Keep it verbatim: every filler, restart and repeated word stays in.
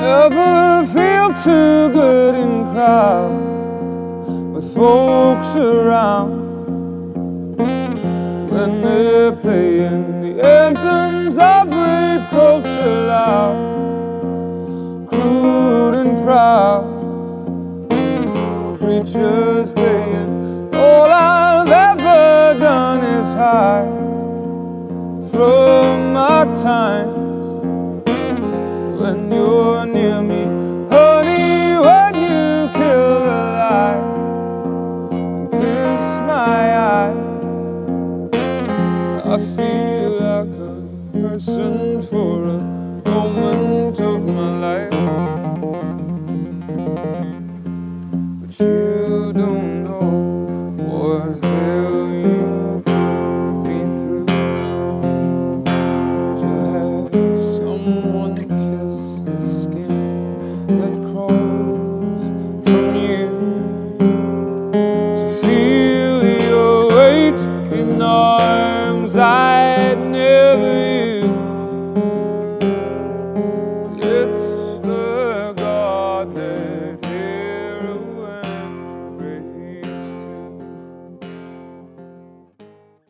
Never feel too good in crowds with folks around when they're playing the anthems of rape culture loud, crude and proud. Preachers baying, all I've ever done is hide from my times when you're near me.